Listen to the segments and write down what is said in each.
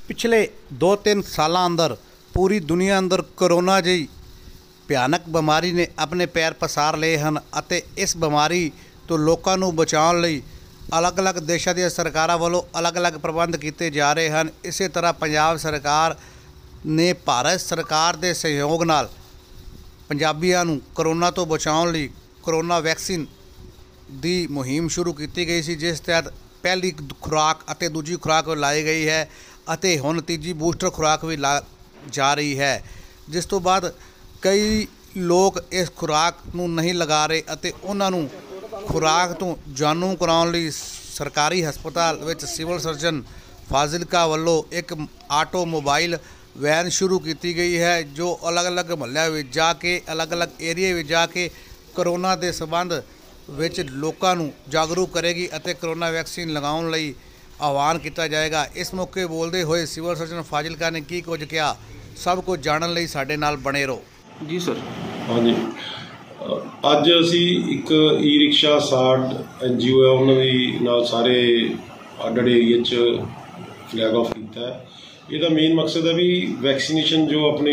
पिछले 2-3 सालों अंदर पूरी दुनिया अंदर कोरोना जी भयानक बीमारी ने अपने पैर पसार लए हैं। इस बीमारी तो लोगों को बचाने लई अलग अलग देशों दी सरकारां वालों अलग अलग प्रबंध किए जा रहे हैं। इस तरह पंजाब सरकार ने भारत सरकार के सहयोग नाल पंजाबियों को कोरोना तो बचाने लई कोरोना वैक्सीन की मुहिम शुरू की गई सी, जिस तहत पहली खुराक और दूजी खुराक लाई गई है और हुण तीजी बूस्टर खुराक भी ला जा रही है। जिस तो बाद कई लोग इस खुराक नूं नहीं लगा रहे और उन्होंने खुराक तो जानू कराउण लई सरकारी हस्पताल विच सिविल सर्जन फाजिलका वालों एक आटो मोबाइल वैन शुरू की गई है, जो अलग अलग महल्लों में जाके अलग अलग एरिए में जाके कोरोना के संबंध विच लोगों को जागरूक करेगी और कोरोना वैक्सीन लगाउण लई आह्वान किया जाएगा। इस मौके बोलते हुए सिविल सर्जन फाजिलका ने की कुछ कहा, सब कुछ जानने लई साडे नाल बने रहो। जी सर। हाँ जी, अज असी एक ई रिक्शा 60 NGO है उन्होंने नाल सारे आडे एरिए फ्लैग ऑफ किया है। ਇਹਦਾ मेन मकसद है भी वैक्सीनेशन जो अपनी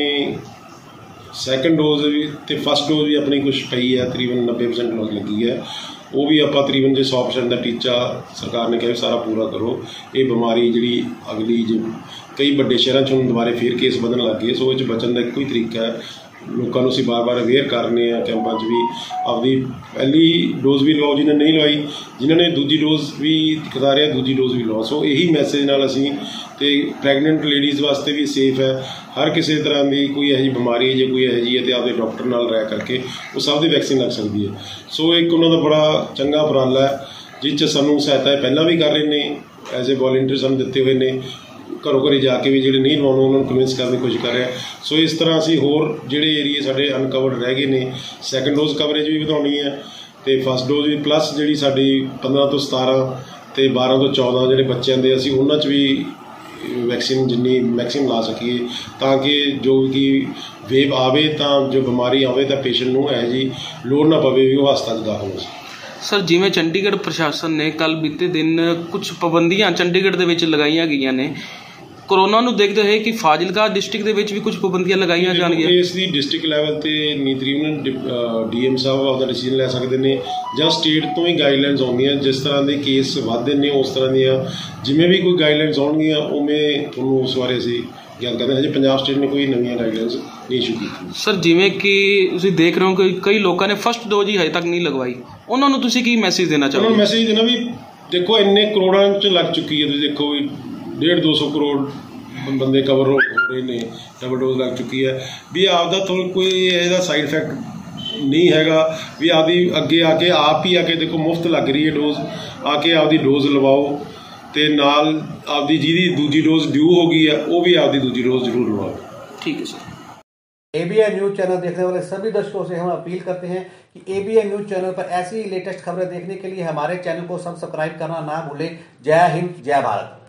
सैकेंड डोज भी तो फस्ट डोज भी अपनी कुछ पई है, तकरीबन 90% डोज लगी है। वो भी आप तकरीबन जो 100% का टीचा सरकार ने कहा सारा पूरा करो। ये बीमारी जी अगली जो कई बड़े शहरों च दोबारे फिर केस बदन लग गए, सो ये बचन का एक ही तरीका है लोगों को बार बार अवेयर करने कैंपों भी आपकी पहली डोज भी लवाओ जिन्हें नहीं लवाई, जिन्होंने दूजी डोज भी करा रहे दूजी डोज भी लवाओ। सो यही मैसेज नाल असीं ते प्रैगनेंट लेडीज़ वास्ते भी सेफ है। हर किसी तरह की कोई यही बीमारी है जो कोई यही जी है तो आपके डॉक्टर नाल रह करके वो सब की वैक्सीन लग सकती है। सो एक उन्होंने बड़ा चंगा उपराला है जिस सानू सहायता पहला भी कर रहे हैं एज ए वॉलंटियर सानू दिते हुए हैं, घरों घर जाके भी जोड़े नहीं लवाने उन्होंने कन्विंस करने की कोशिश कर रहे हैं। सो इस तरह असी होर जोड़े एरिए साढ़े अनकवर्ड रह गए हैं सैकेंड डोज कवरेज भी बढ़ानी है तो फस्ट डोज भी प्लस जी साड़ी 15 तो 17 तो 12 तो 14 जोड़े बच्चों के असी उन्होंने भी वैक्सीन जिन्नी मैक्सीम ला सकीए ताकि जो कि वेव आवे तो जो बीमारी आवे तो पेशेंट को यह जी लोड़ ना पवे भी वो हस्पताल दाखिल हो सके। सर जिमें चंडीगढ़ प्रशासन ने कल बीते दिन कुछ पाबंदियां चंडीगढ़ दे विच लगाईयां गईयां ने, कोरोना नूं देखते हुए कि फाजिलका डिस्ट्रिक्ट दे विच भी कुछ पाबंदियां लगाईयां जाणगियां। इसलिए डिस्ट्रिक्ट लैवल ते नीति DM साहब आपका डिसीजन ले सकते हैं ਜਾਂ स्टेट तो ही गाइडलाइनस आउंदियां जिस तरह के केस वधदे ने उस तरह दियां जिमें भी कोई गाइडलाइनस आउणगियां उमें तुहानूं उस बारे असीं गल करदे। हजे पंजाब स्टेट ने कोई नवीं गाइडलाइनस नहीं इशू की। सर जिमें कि तुसीं देख रहे हो कि कई लोगों ने फस्ट डोज ही हजे तक नहीं लगवाई, उन्होंने तुसीं की मैसेज देना चाहोगे? उन्होंने मैसेज देना भी देखो इन्ने करोड़ों च लग चुकी है, तुसीं देखो 150-200 करोड़ बंदे कवर हो रहे हैं, डबल डोज लग चुकी है भी आपका थोड़ा कोई ऐसा साइड इफेक्ट नहीं हैगा भी आदि अगे आके आप ही आके देखो मुफ्त लग रही है डोज, आके आपकी डोज लवाओ तो नाल आपकी जिहदी दूजी डोज ड्यू हो गई है वो भी आपकी दूजी डोज जरूर लवाओ। ठीक है सर। ABN न्यूज़ चैनल देखने वाले सभी दर्शकों से हम अपील करते हैं कि ABN न्यूज़ चैनल पर ऐसी लेटेस्ट खबरें देखने के लिए हमारे चैनल को सब्सक्राइब करना ना भूलें। जय हिंद, जय भारत।